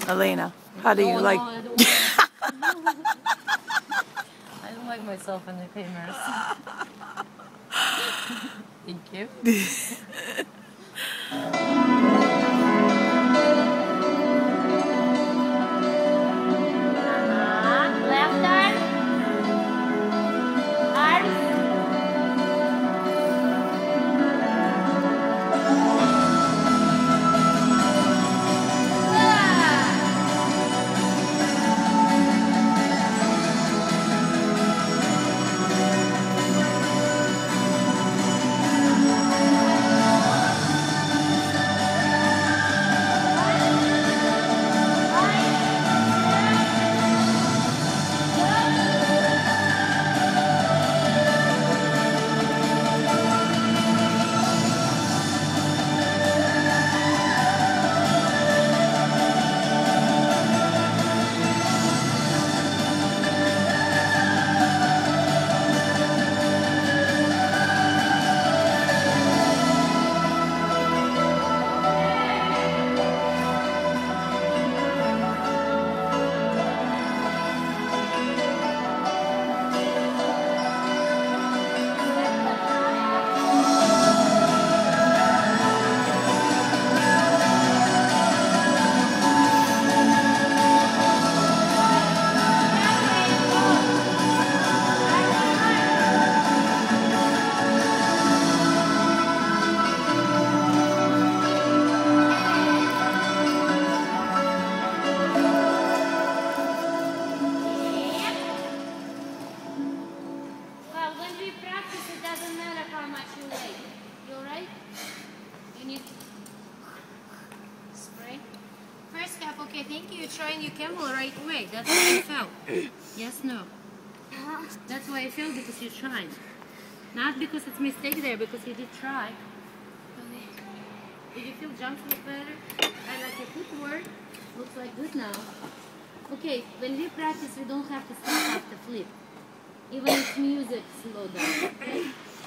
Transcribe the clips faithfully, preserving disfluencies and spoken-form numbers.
Elena, how do you oh, like... No, I, don't I don't like myself in the cameras. Thank you. Okay, thank you. You're trying your camel right away. That's why I fell. Yes, no. That's why I fell, because you tried. Not because it's a mistake there, because you did try. Did you feel jumps look better? I like a footwork. Looks like good now. Okay, when we practice, we don't have to stop after flip. Even if music slow down. Okay?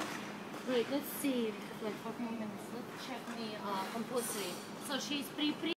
Right, let's see. Like five more minutes. Let's check the uh, compulsory. So she's pre-pre.